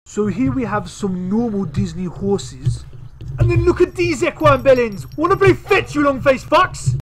So here we have some normal Disney horses. And then look at these equine bellends. Wanna play fetch, you long-faced fucks?